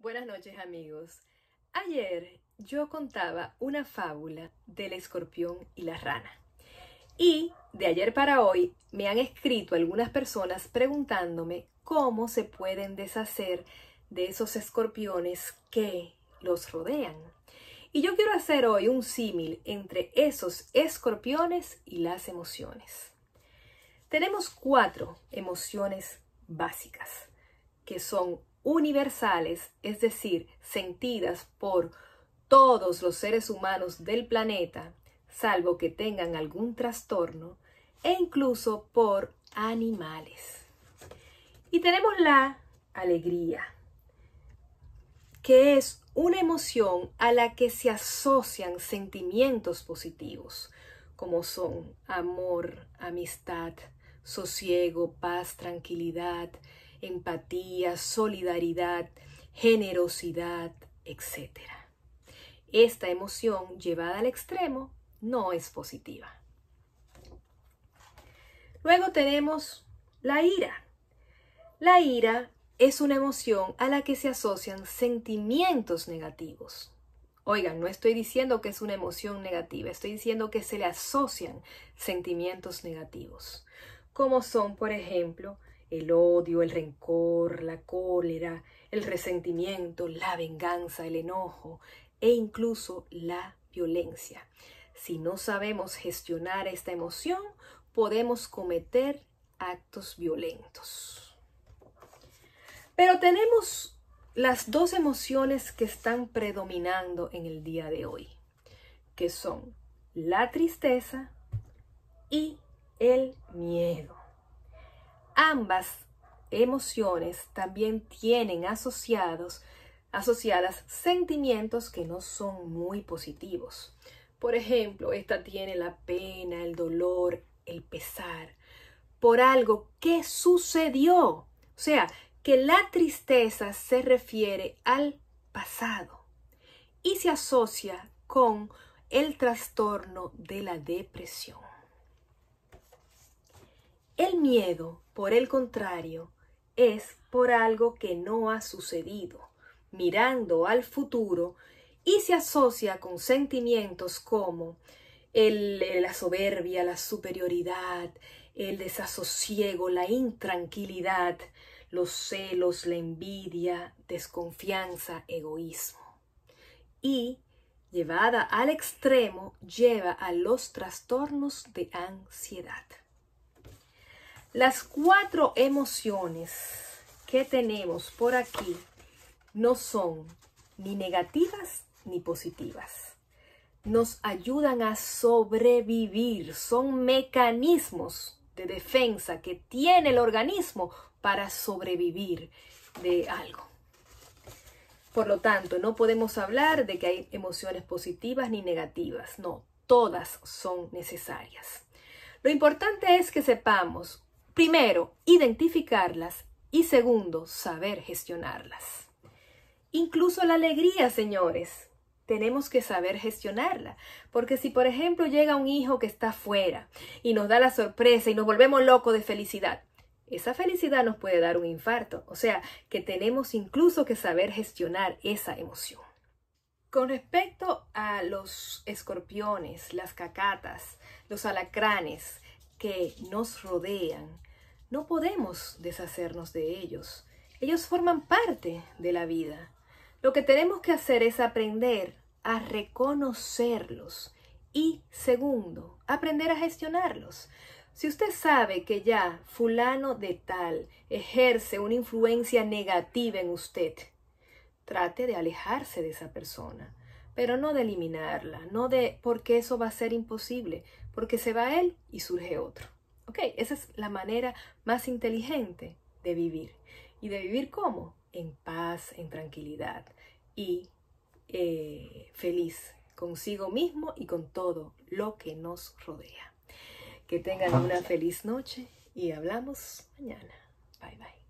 Buenas noches, amigos. Ayer yo contaba una fábula del escorpión y la rana. Y de ayer para hoy me han escrito algunas personas preguntándome cómo se pueden deshacer de esos escorpiones que los rodean. Y yo quiero hacer hoy un símil entre esos escorpiones y las emociones. Tenemos 4 emociones básicas que son universales, es decir, sentidas por todos los seres humanos del planeta, salvo que tengan algún trastorno, e incluso por animales. Y tenemos la alegría, que es una emoción a la que se asocian sentimientos positivos, como son amor, amistad, sosiego, paz, tranquilidad, empatía, solidaridad, generosidad, etc. Esta emoción llevada al extremo no es positiva. Luego tenemos la ira. La ira es una emoción a la que se asocian sentimientos negativos. Oigan, no estoy diciendo que es una emoción negativa, estoy diciendo que se le asocian sentimientos negativos, como son, por ejemplo, el odio, el rencor, la cólera, el resentimiento, la venganza, el enojo e incluso la violencia. Si no sabemos gestionar esta emoción, podemos cometer actos violentos. Pero tenemos las 2 emociones que están predominando en el día de hoy, que son la tristeza y el miedo. Ambas emociones también tienen asociadas sentimientos que no son muy positivos. Por ejemplo, esta tiene la pena, el dolor, el pesar por algo que sucedió. O sea, que la tristeza se refiere al pasado y se asocia con el trastorno de la depresión. El miedo, por el contrario, es por algo que no ha sucedido, mirando al futuro, y se asocia con sentimientos como la soberbia, la superioridad, el desasosiego, la intranquilidad, los celos, la envidia, desconfianza, egoísmo. Y, llevada al extremo, lleva a los trastornos de ansiedad. Las 4 emociones que tenemos por aquí no son ni negativas ni positivas. Nos ayudan a sobrevivir, son mecanismos de defensa que tiene el organismo para sobrevivir de algo. Por lo tanto, no podemos hablar de que hay emociones positivas ni negativas, no, todas son necesarias. Lo importante es que sepamos, primero, identificarlas y segundo, saber gestionarlas. Incluso la alegría, señores, tenemos que saber gestionarla, porque si por ejemplo llega un hijo que está afuera y nos da la sorpresa y nos volvemos locos de felicidad, esa felicidad nos puede dar un infarto, o sea que tenemos incluso que saber gestionar esa emoción. Con respecto a los escorpiones, las cacatas, los alacranes que nos rodean, no podemos deshacernos de ellos. Ellos forman parte de la vida. Lo que tenemos que hacer es aprender a reconocerlos y, segundo, aprender a gestionarlos. Si usted sabe que ya fulano de tal ejerce una influencia negativa en usted, trate de alejarse de esa persona, pero no de eliminarla, porque eso va a ser imposible, porque se va él y surge otro. ¿Ok? Esa es la manera más inteligente de vivir. ¿Y de vivir cómo? En paz, en tranquilidad y feliz consigo mismo y con todo lo que nos rodea. Que tengan una feliz noche y hablamos mañana. Bye bye.